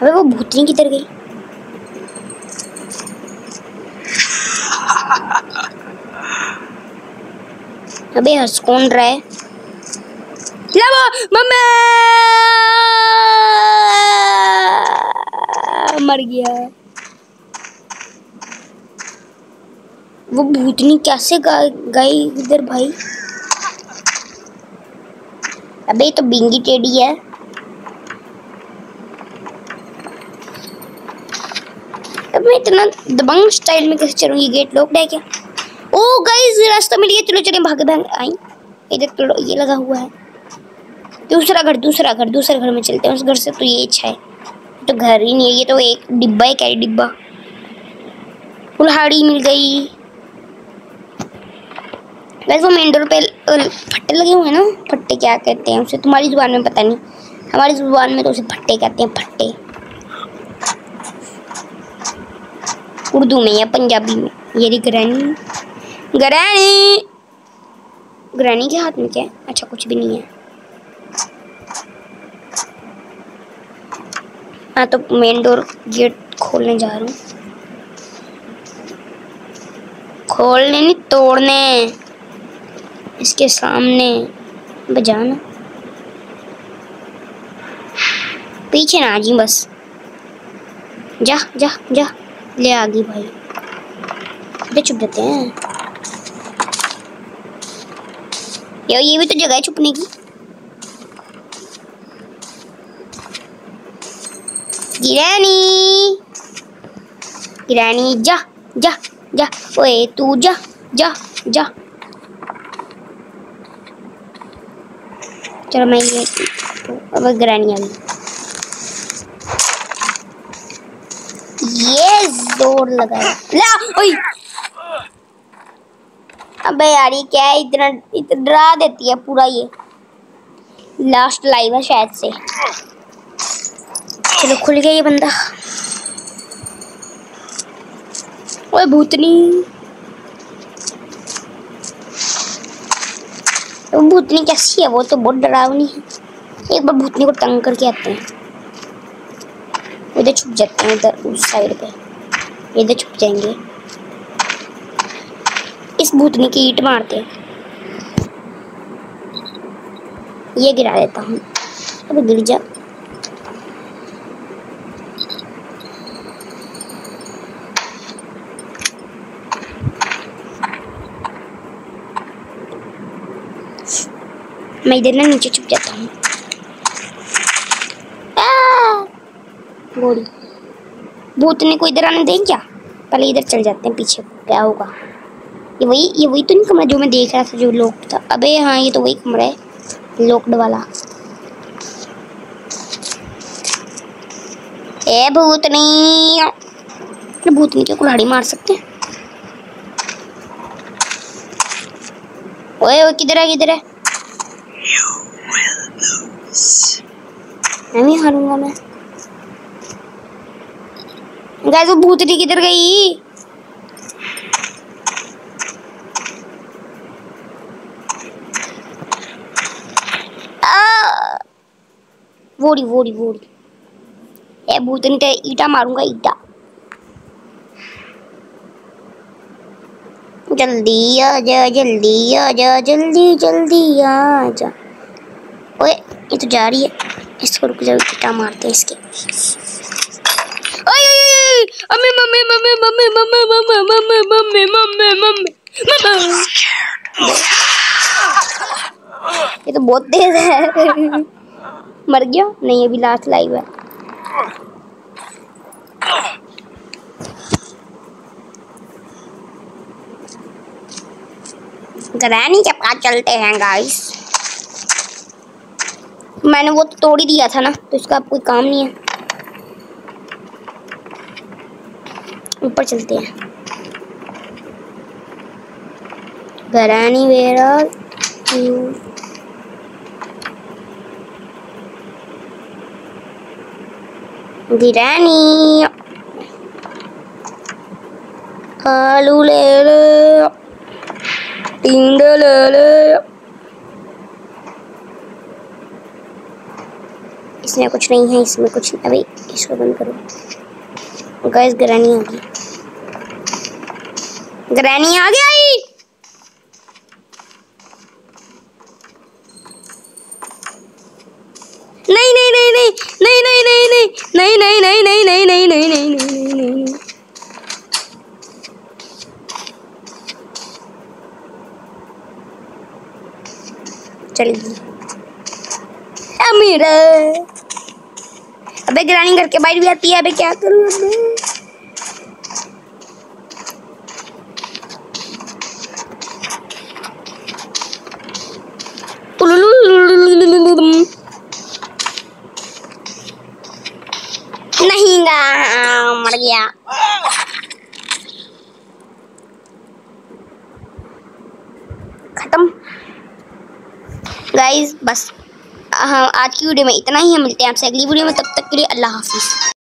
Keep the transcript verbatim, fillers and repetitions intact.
अबे वो भूतनी किधर गई? अबे हंस कौन रहा है? मम्मी मर गया। वो भूतनी कैसे गई इधर भाई? अबे तो बिंगी टेडी है। अब मैं इतना दबंग स्टाइल में कैसे चलूंगी? गेट लॉक्ड है क्या? ओ गाइस रास्ता मिल गया, चलो चले भागे भागे आई। इधर तो ये लगा हुआ है। दूसरा घर दूसरा घर दूसरे घर में चलते हैं। उस घर से तो ये अच्छा है, तो घर ही नहीं है, ये तो एक डिब्बा है। क्या है डिब्बा? कुल्हाड़ी मिल गई। वैसे वो मेन डोर पे फट्टे लगे हुए हैं ना, फट्टे क्या कहते हैं उसे? तुम्हारी जुबान में पता नहीं, हमारी जुबान में तो उसे फट्टे कहते हैं। फट्टे उर्दू में या पंजाबी में। ये रही ग्रैनी। ग्रैनी ग्रैनी के हाथ में क्या है? अच्छा कुछ भी नहीं है। हाँ तो मेन डोर गेट खोलने जा रहा हूँ। खोलने नहीं तोड़ने, इसके सामने बजाना। पीछे ना आ जी बस। जा जा जा ले आ गई भाई। इधर छुप जाते हैं यार, ये भी तो जगह है छुपने की। गिरानी गिरानी जा जा जा, ओए तू जा जा जा। चलो मैं ये अब गिरानी आ गई। ये जोर लगा ला। ओए अबे यार ये क्या है? इतना इतना डरा देती है पूरा। ये लास्ट लाइव है शायद से। चलो खुल गया ये बंदा। ओए भूतनी, वो भूतनी कैसी है? वो तो बहुत डरावनी है। एक बार भूतनी को तंग करके आते हैं। इधर छुप जाते हैं, इधर उस साइड पे इधर छुप जाएंगे। इस भूतनी की ईंट मारते हैं। ये गिरा देता हूँ। अब गिर जा। मैं इधर ना नीचे छुप जाता हूँ। गोली भूतनी को इधर आने दें क्या? पहले इधर चल जाते हैं पीछे, क्या होगा? ये वही ये वही तो नहीं कमरा जो मैं देख रहा था, जो लॉक्ड था। अबे हाँ ये तो वही कमरा है लॉक्ड वाला। ए भूतनी, भूतनी की कुल्हाड़ी मार सकते हैं। ओए ओए किधर है किधर है? मैं भी हारूंगा मैं। गाइस वो भूतनी किधर गई? वोड़ी वोड़ी वोड़ी। ए भूतनी ते ईटा मारूंगा ईटा। जल्दी आजा जल्दी आजा जल्दी जल्दी आजा। ओए ये तो जा रही है, इसको रुक जाओ, ईटा मारते हैं इसके। Mummy mummy mummy mummy mummy mummy mummy mummy mummy mummy. ये तो बहुत तेज है। मर गया? नहीं अभी लास्ट लाइव है। ग्रैनी के पास चलते हैं गाइस। मैंने वो तो तोड़ ही दिया था ना, तो इसका अब कोई काम नहीं है। ऊपर चलते हैं। Granny where are you? Granny आलू ले ले, टिंडे ले ले। इसमें कुछ नहीं है, इसमें कुछ नहीं। अभी इसको बंद करो। गाइस ग्रैनी आ गई, ग्रैनी आ गई। नहीं नहीं नहीं नहीं नहीं नहीं नहीं नहीं नहीं नहीं नहीं नहीं नहीं नहीं नहीं नहीं नहीं नहीं चलेगी अमीर। अबे ग्राइंडिंग करके बाइट भी आती है। अबे क्या करूं अबे? नहीं गा, मर गया। खत्म गाइस, बस हाँ आज की वीडियो में इतना ही। हम मिलते हैं आपसे अगली वीडियो में, तब तक के लिए अल्लाह हाफिज।